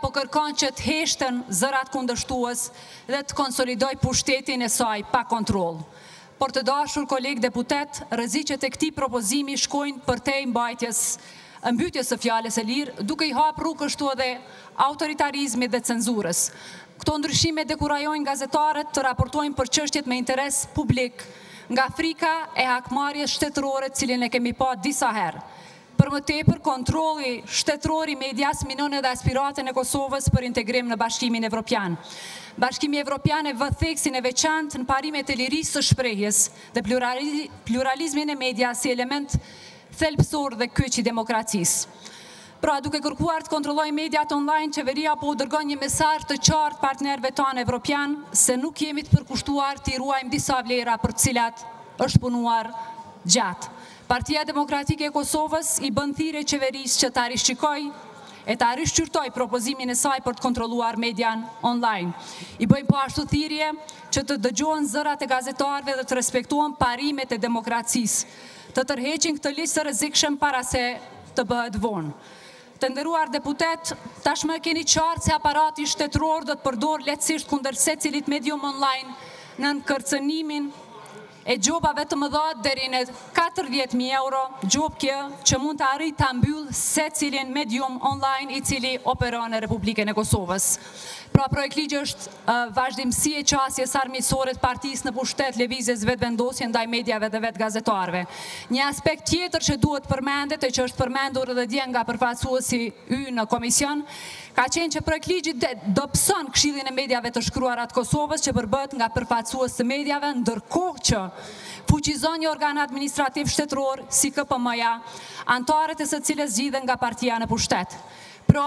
po kërkon që të heshtën zërat kundërshtues dhe të konsolidoj pushtetin e saj pa kontroll. Por të dashur kolegë deputet, rreziqet e këtij propozimi shkojnë përtej mbytjes së fjalës së lirë, duke i hapur rrugë kështu edhe autoritarizmit dhe cenzurës. Këto ndryshime dekurajojnë gazetarët të raportojnë për çështjet me interes publik nga frika e hakmarrjes shtetërore, cilin e kemi pa disa herë. Për më tepër, kontrolli shtetëror i medias minon edhe aspiratën e Kosovës për integrim në Bashkimin Evropian. Bashkimi Evropian e vë theksin e veçantë në parimet e lirisë së shprehjes dhe pluralizmin e medias si element thelbësor dhe kyç i demokracisë. Pra, duke kërkuar të kontrollojë mediat online, qeveria po dërgon një mesazh të qartë partnerëve tanë evropian se nuk jemi të përkushtuar të i ruajmë disa vlera për të cilat është punuar gjatë. Partia Demokratike e Kosovës i bën thirrje qeverisë që ta rishqikoj e ta rishqyrtoj propozimin e saj për të kontrolluar median online. I bëjmë po ashtu thirrje që të dëgjohen zërat e gazetarëve dhe të respektohen parimet e demokracisë, të tërheqin këtë listë të rrezikshëm para se të bëhet vonë. Të nderuar deputet, tashmë keni qartë se aparati shtetëror do të përdor lehtësisht kundër secilit medium online në kërcënimin e gjobave të mëdha deri në 40.000 euro, gjobë kjo që mund të arrijë ta mbyll secilin medium online i cili operon në Republikën e Kosovës. Pra, projekt ligji është vazhdimsi e qasjes armiqësore të partisë në pushtet lëvizjes vetëvendosje ndaj mediave dhe vetë gazetarëve. Një aspekt tjetër që duhet përmendet e që është përmendur edhe dje nga përfaqësuesi ynë në komision, ka qenë që projekt ligji dobëson Këshillin e Mediave të Shkruara të Kosovës që përbëhet nga përfaqësues të mediave, ndërkohë që fuqizon një organ administrativ shtetëror si KPM-ja, anëtarët e së cilës zgjidhen nga partia në pushtet. Pra,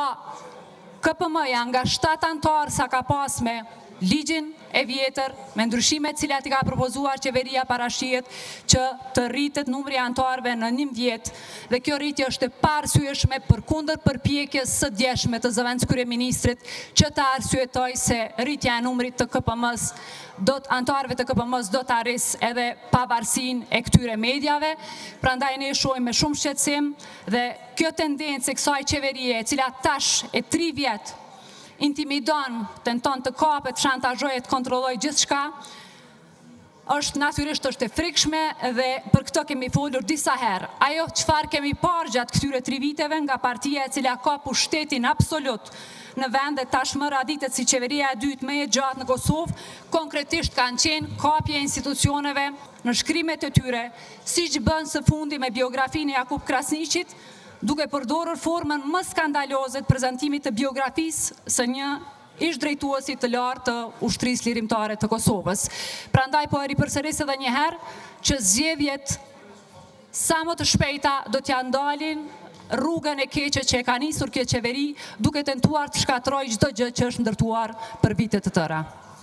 KPM-ja nga 7 anëtarë sa ka pas me ligjin e vjetër, me ndryshimet cilat i ka propozuar qeveria parashihet që të rritet numri anëtarëve në 11 dhe kjo rritje është e paarsyeshme përkundër përpjekjes së djeshme të zëvendës kryeministrit që të arsyetoj se rritja e numrit të KPM-s anëtarëve të KPM-s do të arrisë edhe pavarësinë e këtyre mediave. Prandaj ne shohim me shumë shqetësim dhe kjo tendencë e kësaj qeverie e cila tash e 3 vjet intimidon, tenton të kapet, shantazhojë, të kontrollojë gjithçka, është natyrisht është e frikshme dhe për këtë kemi folur disa herë. Ajo çfarë kemi parë gjatë këtyre 3 viteve nga partia e cila ka pushtetin absolut në vend dhe tashmë raditet si qeveria e dytë më e gjatë në Kosovë, konkretisht kanë qenë kapje e institucioneve në shkrimet e tyre, siç bën së fundi me biografinë e Jakub Krasniqit, duke përdorur formën më skandaloze të prezantimit të biografisë së një ish-drejtuesi të lartë të ushtrisë lirimtare të Kosovës. Prandaj po e ripërsëris edhe një herë që zgjedhjet sa më të shpejta do t'ja ndalin rrugën e keqe që e ka nisur kjo qeveri, duke tentuar të shkatërrojë çdo gjë që është ndërtuar për vite të tëra.